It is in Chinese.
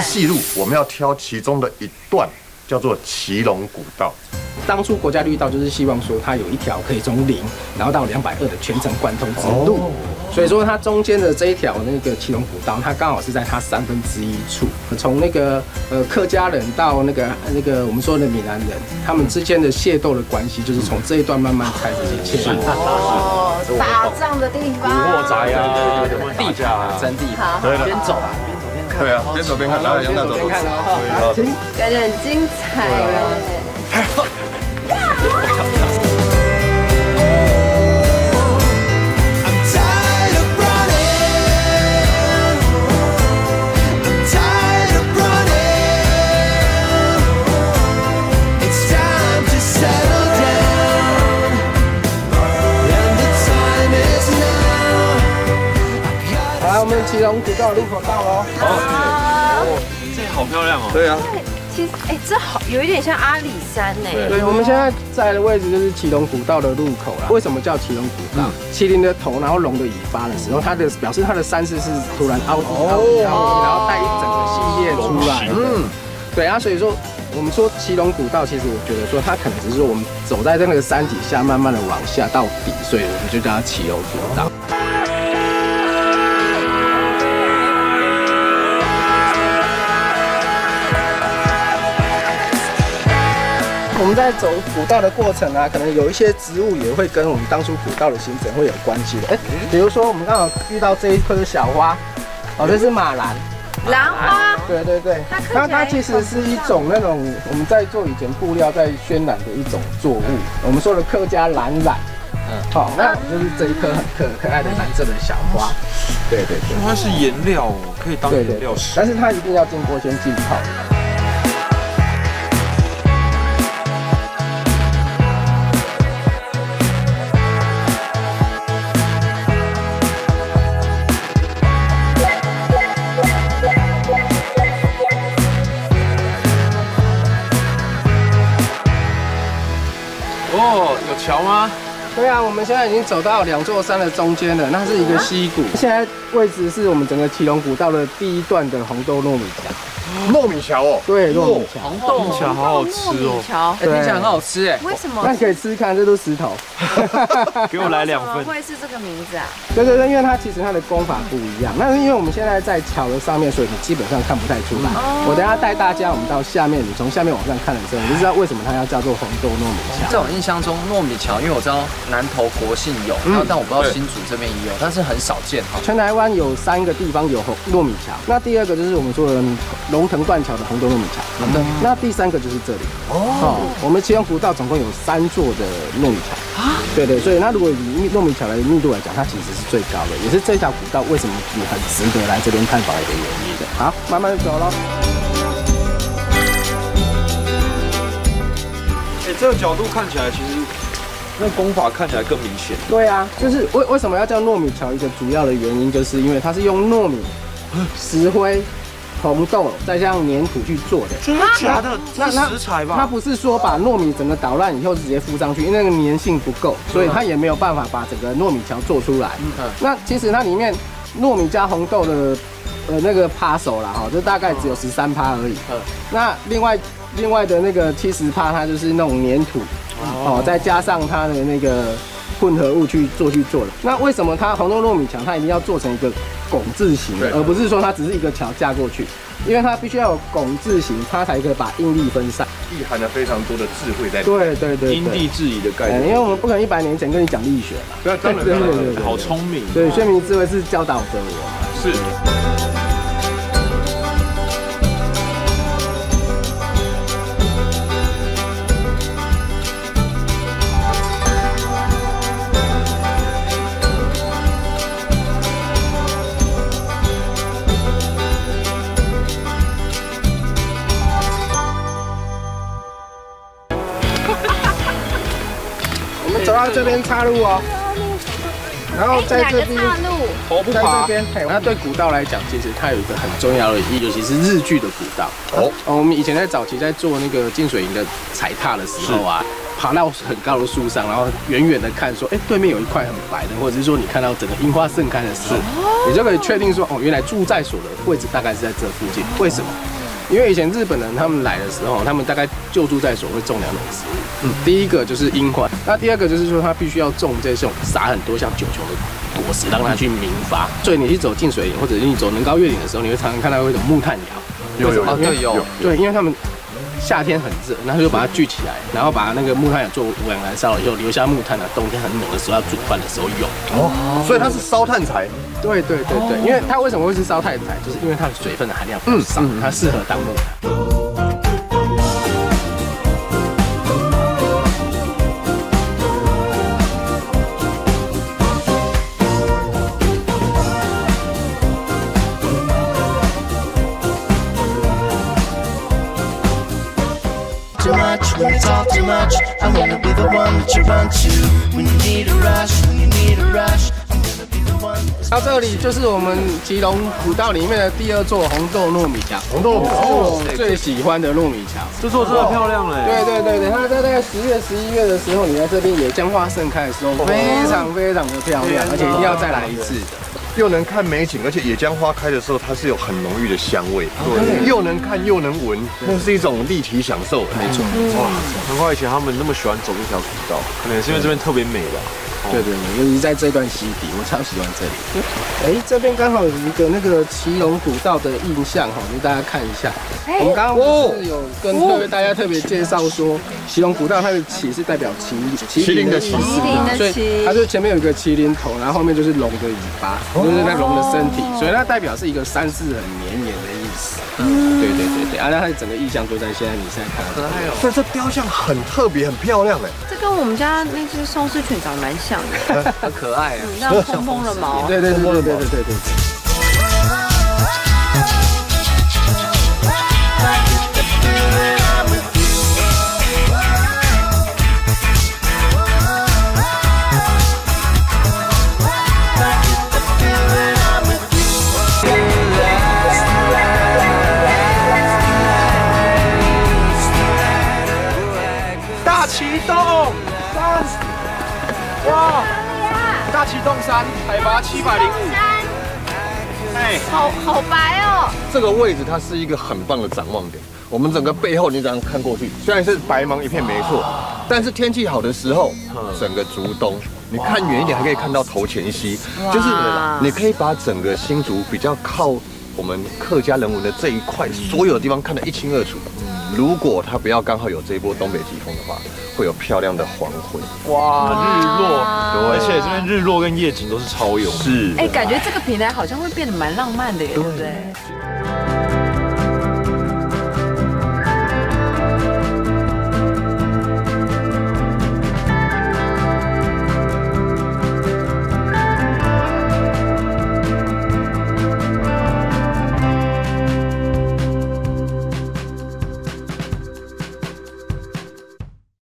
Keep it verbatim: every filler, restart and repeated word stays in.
细路，我们要挑其中的一段，叫做奇隆古道。 当初国家绿道就是希望说，它有一条可以从零然后到两百二的全程贯通之路。哦 所以说，它中间的这一条那个奇隆古道，它刚好是在它三分之一处，从那个呃客家人到那个那个我们说的闽南人，他们之间的械斗的关系，就是从这一段慢慢开始去切入。 哦，打仗的地方， 古惑仔啊，什么地价啊， 真地方。 对了， 边走啊，边走边看。 对啊，边走边看，然后杨大走。 边看哦， 感觉很精彩哦。 来，我们奇隆古道入口到喽。 好，这好漂亮哦。 对啊。 其实，哎，这好有一点像阿里山呢。 对，我们现在在的位置就是奇隆古道的入口了。为什么叫奇隆古道？麒麟的头，然后龙的尾巴的时候，它的表示它的山势是突然凹地凹地凹地，然后带一整个系列出来。嗯，对啊，所以说我们说奇隆古道，其实我觉得说它可能只是说我们走在这个山底下，慢慢的往下到底，所以我们就叫它奇隆古道。 我们在走古道的过程啊，可能有一些植物也会跟我们当初古道的行程会有关系的。哎，比如说我们刚好遇到这一棵小花，哦，这是马兰。 兰花。对对对，它它其实是一种那种我们在做以前布料在渲染的一种作物，我们说的客家蓝染。嗯，好，那就是这一棵很可可爱的蓝色的小花。对对对， 它是颜料哦，可以当颜料使。 但是它一定要经过先浸泡。 哦，有桥吗？ 对啊，我们现在已经走到两座山的中间了，那是一个溪谷。现在位置是我们整个奇隆古道的第一段的红豆糯米桥。 糯米桥哦， 对，糯米桥。 红豆桥好好吃哦， 桥， 哎，听起来很好吃哎。 为什么？ 那可以吃看，这都石头。 给我来两份。 怎么会是这个名字啊？ 对对对，因为它其实它的功法不一样。那是因为我们现在在桥的上面，所以你基本上看不太出来。我等下带大家，我们到下面，你从下面往上看的时候，你就知道为什么它要叫做红豆糯米桥。 在我印象中，糯米桥，因为我知道南投国姓有，然后但我不知道新竹这边也有，但是很少见哈。 全台湾有三个地方有红糯米桥，那第二个就是我们说的龙腾断桥的红豆糯米桥，嗯，那第三个就是这里。哦，我们奇隆古道总共有三座的糯米桥啊，对对，所以那如果以糯米桥的密度来讲，它其实是最高的，也是这条古道为什么你很值得来这边探访的一个原因的。好，慢慢走咯。 哎，这个角度看起来，其实那功法看起来更明显。 对啊，就是为为什么要叫糯米桥？一个主要的原因，就是因为它是用糯米、石灰。 红豆再加上粘土去做的， 真的假的？那食材吧？ 它不是说把糯米整个捣烂以后直接敷上去，因为那个粘性不够，所以它也没有办法把整个糯米桥做出来。嗯，那其实它里面糯米加红豆的呃那个趴手啦，哈，就大概只有十三趴而已。嗯，那另外另外的那个七十趴，它就是那种粘土，哦，再加上它的那个混合物去做去做的。那为什么它红豆糯米桥它一定要做成一个拱字形，而不是说它只是一个桥架过去？因为它必须要有拱字形，它才可以把应力分散， 蕴含了非常多的智慧在里面。 对对对， 因地制宜的概念。 因为我们不可能一百年前跟你讲力学嘛。 对，当然， 对对对，好聪明。 对，宣明智慧是教导着我。 是。 走到这边岔路哦，然后在这边，在这边，那对古道来讲，其实它有一个很重要的意义，尤其是日剧的古道。哦，我们以前在早期在做那个净水营的踩踏的时候啊，爬到很高的树上，然后远远的看说，哎，对面有一块很白的，或者是说你看到整个樱花盛开的时候，你就可以确定说，哦，原来住在所的位置大概是在这附近。为什么？ 因为以前日本人他们来的时候，他们大概就住在所谓种两种植物。嗯，第一个就是樱花，那第二个就是说他必须要种这种撒很多像九球的果实，让它去明发。所以你去走近水岭或者你走能高越岭的时候，你会常常看到有一种木炭窑。 有有哦，对有。 对，因为他们夏天很热，然后就把它聚起来，然后把那个木炭窑做五氧燃烧了以后，留下木炭啊，冬天很冷的时候要煮饭的时候用。 哦，所以它是烧炭材。 对对对对，因为它为什么会是烧炭材，就是因为它的水分的含量比较少，它适合当木炭。 Too much, when you talk too much, I wanna be the one that you run to. When you need a rush, when you need a rush, I'm gonna be the one. 到这里就是我们基隆古道里面的第二座红豆糯米桥， 红豆哦，最喜欢的糯米桥。 这座真的漂亮嘞！ 对对对对，它在大概十月、十一月的时候，你在这边野姜花盛开的时候，非常非常的漂亮，而且一定要再来一次的。 又能看美景，而且野姜花开的时候，它是有很浓郁的香味，对，又能看又能闻，那是一种立体享受。没错， 哇，难怪以前他们那么喜欢走这条古道，可能也是因为这边特别美吧。 对对对，尤其在这段溪底，我超喜欢这里。哎，这边刚好有一个那个骑龙古道的印象哈，给大家看一下。我们刚刚不是有跟特别大家特别介绍说，骑龙古道它的骑是代表麒麟，麒麟的麒，所以它就前面有一个麒麟头，然后后面就是龙的尾巴，就是那龙的身体，所以它代表是一个山势很绵延的意思。嗯，对对对对，啊，那它整个意象就在现在你现在看到的。 所以这雕像很特别，很漂亮哎。 这跟我们家那只松狮犬长得蛮像的， 很可爱啊， 那样蓬蓬的毛。 对对对对对对对对。大旗洞山，哇！大旗洞山海拔七百零五， 哎，好好白哦。 这个位置它是一个很棒的展望点。我们整个背后你这样看过去，虽然是白茫一片没错，但是天气好的时候，整个竹东，你看远一点还可以看到头前溪，就是你可以把整个新竹比较靠我们客家人文的这一块，所有的地方看得一清二楚。如果它不要刚好有这一波东北季风的话，会有漂亮的黄昏。 哇，日落，而且这边日落跟夜景都是超有。 是， 哎，感觉这个平台好像会变得蛮浪漫的耶，对不对？